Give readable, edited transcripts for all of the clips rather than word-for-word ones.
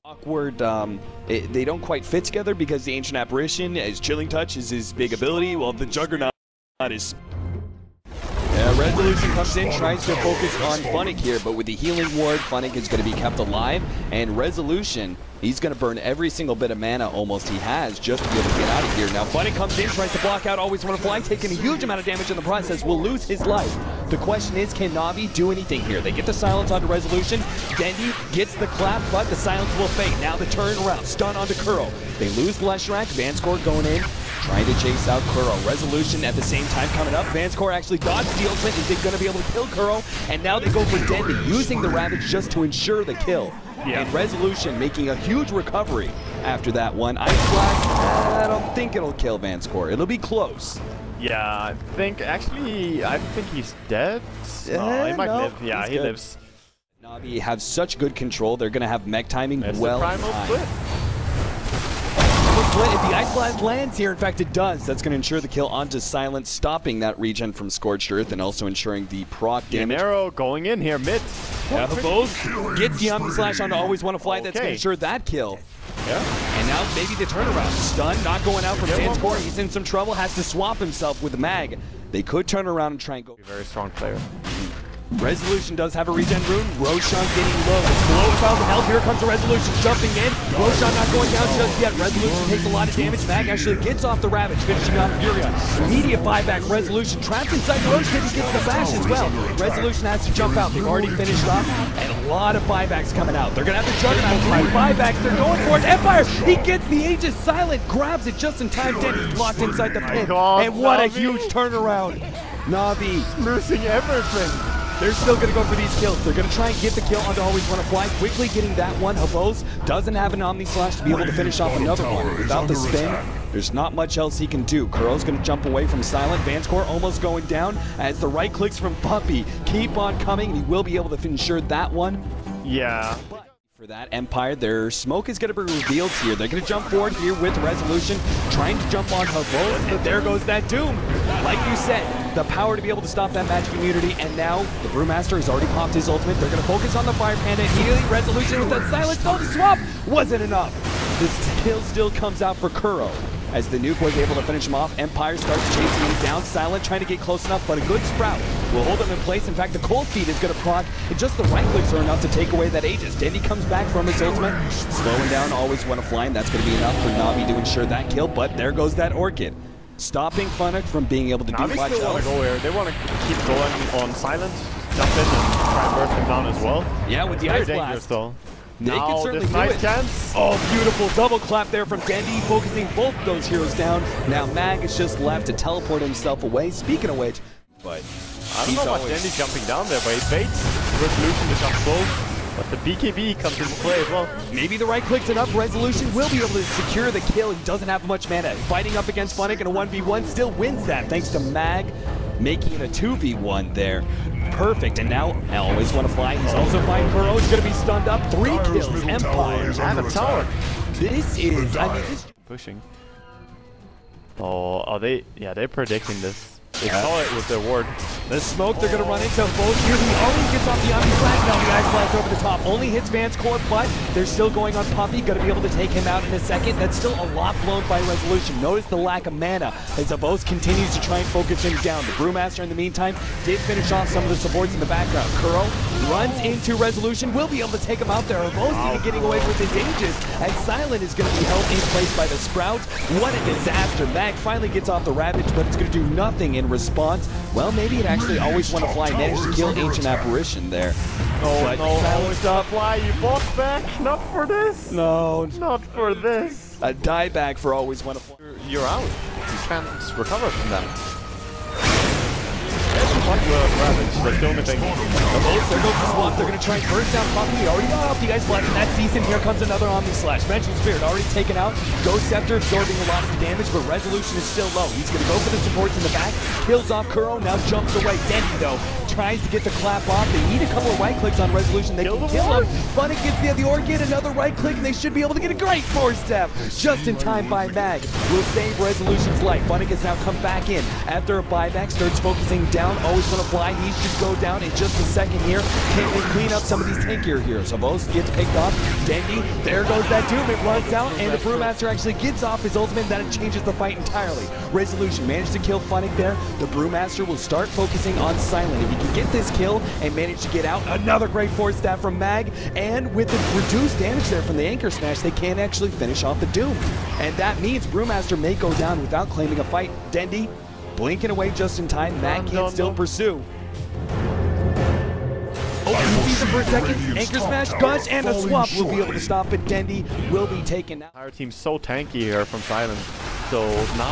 Awkward, they don't quite fit together because the Ancient Apparition, as Chilling Touch is his big ability, while the Juggernaut is... Resolution comes in, tries to focus on Funnick here, but with the healing ward, Funnick is going to be kept alive, and Resolution, he's going to burn every single bit of mana almost he has just to be able to get out of here. Now Funnick comes in, tries to block out Always Wanna Fly, taking a huge amount of damage in the process, will lose his life. The question is, can Navi do anything here? They get the silence onto Resolution, Dendi gets the clap, but the silence will fade. Now the turnaround, stun onto Kuro. They lose Leshrac, Vanscore going in, trying to chase out Kuro. Resolution at the same time coming up. Vanscore actually dodged the ultimate. Is it going to be able to kill Kuro? And now they go for Dendi, using the Ravage just to ensure the kill. Yeah. And Resolution making a huge recovery after that one. Ice Blast, I don't think it'll kill Vanscore. It'll be close. Yeah, I think he's dead. No, he might live. Yeah, he lives. Navi have such good control. They're going to have mech timing well. The primal split. If the Ice Blast lands here, in fact it does, that's going to ensure the kill onto Silence, stopping that regen from Scorched Earth and also ensuring the proc damage. Arrow going in here, mid. Yeah, both gets the Omni Slash onto Always Wanna Fly, that's going to ensure that kill. Yeah. And now maybe the turnaround. Stun, not going out from Vanscore, he's in some trouble, has to swap himself with Mag. They could turn around and try and go. Very strong player. Resolution does have a regen rune. Roshan getting low. It's below 1,000 health. Here comes the Resolution jumping in. Roshan not going down just yet. Resolution takes a lot of damage. Mag actually gets off the Ravage, finishing off Furia. Immediate buyback. Resolution trapped inside the Roach Pit. He gets the bash as well. Resolution has to jump out. They've already finished off, and a lot of buybacks coming out. They're going to have the Juggernaut. 3 buybacks. They're going for it. Empire! He gets the Aegis Silent, grabs it just in time. Then he's locked inside the pit. And what a huge turnaround. Navi losing everything. They're still going to go for these kills. They're going to try and get the kill onto Always Wanna Fly. Quickly getting that one. Habos doesn't have an Omni Slash to be able to finish off another one. Without the spin, there's not much else he can do. Kuro's going to jump away from Silent. Vanscore almost going down as the right clicks from Puppey keep on coming. He will be able to ensure that one. Yeah. For that Empire, their smoke is going to be revealed here. They're going to jump forward here with Resolution, trying to jump on Habos, but there goes that Doom. Like you said, the power to be able to stop that magic immunity, and now the Brewmaster has already popped his ultimate. They're going to focus on the Fire Panda immediately. Resolution with that silence. No, the swap wasn't enough. The kill still comes out for Kuro. As the nuke was able to finish him off, Empire starts chasing him down. Silent trying to get close enough, but a good Sprout will hold him in place. In fact, the Cold Feet is going to proc, and just the right clicks are enough to take away that Aegis. Dendi comes back from his ultimate, slowing down Always Wanna Fly, and that's going to be enough for Navi to ensure that kill, but there goes that Orchid. Stopping Funnick from being able to do much else. They want to go here. They want to keep going on Silent, jump in and try and burst him down as well. Yeah, with the Ice Blast. Though. They can certainly do nice it. Chance. Oh, beautiful double clap there from Dendi, focusing both those heroes down. Now Mag is just left to teleport himself away. Speaking of which, but I don't know about Dendi jumping down there, but he baits Resolution to jump slow. But the BKB comes into play as well. Maybe the right clicks enough. Resolution will be able to secure the kill. He doesn't have much mana. Fighting up against Funnick in a 1v1 still wins that thanks to Mag making it a 2v1 there. Perfect, and now Always Wanna Fly. He's also fine. Kuro is going to be stunned up. 3 kills. Empire and a tower. This is, I mean, this pushing. Oh, are they? Yeah, they're predicting this. They saw it with their ward. The smoke, they're going to run into both here. He already gets off the Omni Slash. Now the Ice Blast over the top. Only hits Vanscore, but they're still going on Puppey. Going to be able to take him out in a second. That's still a lot blown by Resolution. Notice the lack of mana as Zabos continues to try and focus him down. The Brewmaster, in the meantime, did finish off some of the supports in the background. Kuro runs into Resolution. Will be able to take him out there. Zabos even getting away with his Aegis as Silent is going to be held in place by the Sprouts. What a disaster. Mag finally gets off the Ravage, but it's going to do nothing in response. Well, maybe it actually Always Wanna Fly managed to kill Ancient Apparition there. Oh, no, Always Wanna Fly, you bought back. Not for this. No. Not for this. A dieback for Always Wanna Fly. You're out. You can't recover from that. Ravage, that's the only thing. There goes the swap. They're going to try and burst down Puppey. He already got off the Ice Blast, and that's decent. Here comes another Omni Slash. Vengeful Spirit already taken out. Ghost Scepter absorbing a lot of the damage, but Resolution is still low. He's going to go for the supports in the back. Kills off Kuro, now jumps away. Dendi, though, tries to get the clap off. They need a couple of right clicks on Resolution. They can kill him. Funnick gets the orchid, another right click, and they should be able to get a great four-step. Just in time by Mag. Will save Resolution's life. Funnick has now come back in. After a buyback, starts focusing down. Always going to fly. He should go down in just a second here. Can they clean up some of these tankier heroes? Havos gets picked off. Dendy, there goes that Doom. It runs out, and the Brewmaster actually gets off his ultimate. That changes the fight entirely. Resolution managed to kill Funnick there. The Brewmaster will start focusing on Silent. If he can get this kill and manage to get out, another great force stab from Mag, and with the reduced damage there from the Anchor Smash, they can actually finish off the Doom. And that means Brewmaster may go down without claiming a fight. Dendy blinking away just in time. Mag can still pursue. Oh, he sees him for a second. Anchor Smash, Gush, and a swap will be able to stop it. Dendy will be taken out. Our team's so tanky here from Silent. So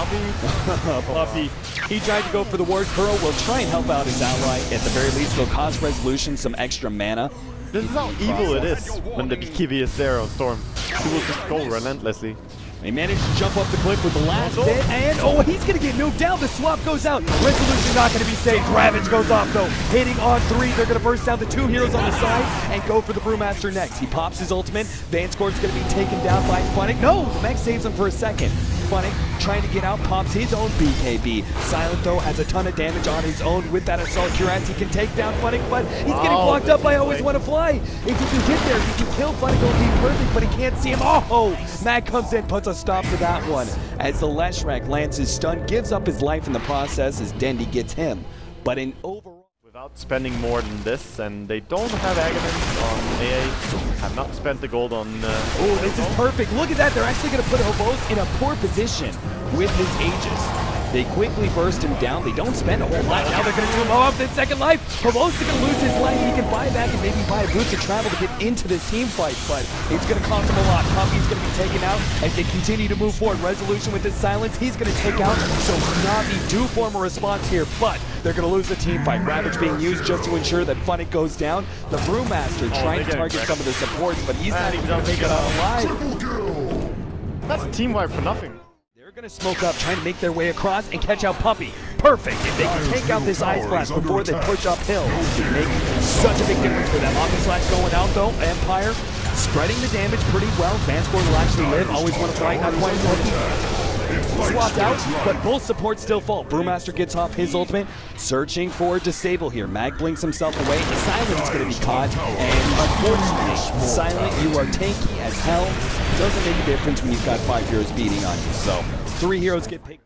Navi, Puppey, he tried to go for the ward. Kuro will try and help out his ally. At the very least, he'll cost Resolution some extra mana. This is how evil it is when the BKB is there on Storm. He will just go relentlessly. They managed to jump up the cliff with the last bit, and he's going to get nuked down. The swap goes out. Resolution not going to be saved. Ravage goes off, though. Hitting on 3. They're going to burst down the 2 heroes on the side and go for the Brewmaster next. He pops his ultimate. Vanscourt's going to be taken down by Funnick. No, the Meg saves him for a second. Funnick trying to get out, pops his own BKB. Silent, though, has a ton of damage on his own with that Assault Cuirass. He can take down Funnick, but he's getting blocked up by Always Want to Fly. If he can get there, he can kill Funnick. It'll be perfect, but he can't see him. Mag comes in, puts a stop to that one. As the Leshrac lands his stun, gives up his life in the process as Dendy gets him. But in overall... Without spending more than this, and they don't have Aghanim's on AA, have not spent the gold on... this is perfect. Look at that. They're actually going to put Havos in a poor position with his Aegis. They quickly burst him down. They don't spend a whole lot. Now they're going to do him off in second life. Havos is going to lose his life. He can buy back and maybe buy a boost of travel to get into this team fight, but it's going to cost him a lot. Puppey's going to be taken out as they continue to move forward. Resolution with his silence. He's going to take out. So Navi do form a response here, but they're going to lose the team fight. Ravage being used just to ensure that Funnick goes down. The Brewmaster trying to target some of the supports, but he's not even going to make it out alive. That's a team wipe for nothing. They're going to smoke up, trying to make their way across and catch out Puppey. Perfect. If they can take out this Ice Blast before they push uphill, it can make such a big difference for them. Omni Slash going out, though. Empire spreading the damage pretty well. Vanscourt will actually live. Always Want to Fly, not quite as lucky. Swapped out, but both supports still fall. Brewmaster gets off his ultimate, searching for Disable here. Mag blinks himself away. Silent is going to be caught, and unfortunately, Silent, you are tanky as hell. Doesn't make a difference when you've got 5 heroes beating on you. So 3 heroes get picked up.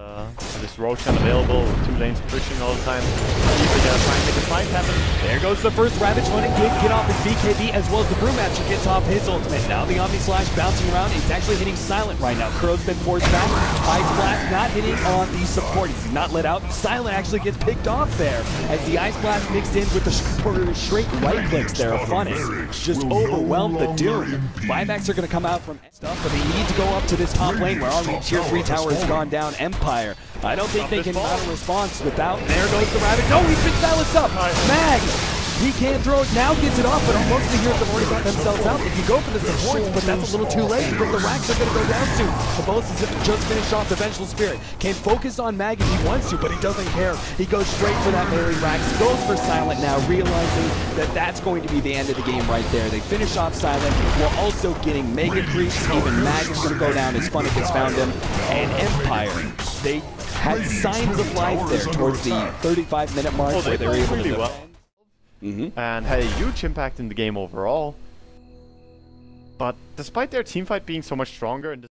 This Roshan available with 2 lanes pushing all the time. Either they're trying to make a fight happen. There goes the first Ravage. Funnick did get off his BKB as well as the Brewmaster gets off his ultimate. Now the Omni Slash bouncing around. He's actually hitting Silent right now. Kuro's been forced back. Ice Blast not hitting on the support. He's not let out. Silent actually gets picked off there as the Ice Blast mixed in with the straight right clicks there of Funnick. Just overwhelmed the Doom. Buybacks are going to come out from stuff, but they need to go up to this top lane where already tier 3 tower has gone down. Empire. I don't think they can mount a response without. There goes the Rabbit. No, he's been silenced up. Mag, he can't throw it now, gets it off, but most of the heroes have already got themselves out. If you go for the supports, but that's a little too late because the racks are going to go down soon. Havos has just finished off the Vengeful Spirit. Can focus on Mag if he wants to, but he doesn't care. He goes straight for that melee racks, goes for Silent now, realizing that that's going to be the end of the game right there. They finish off Silent while also getting mega creeps. Even Mag is going to go down as Funnick has found him. And Empire, they had signs of life there towards the 35-minute mark where they're able to do well. And had a huge impact in the game overall. But despite their teamfight being so much stronger and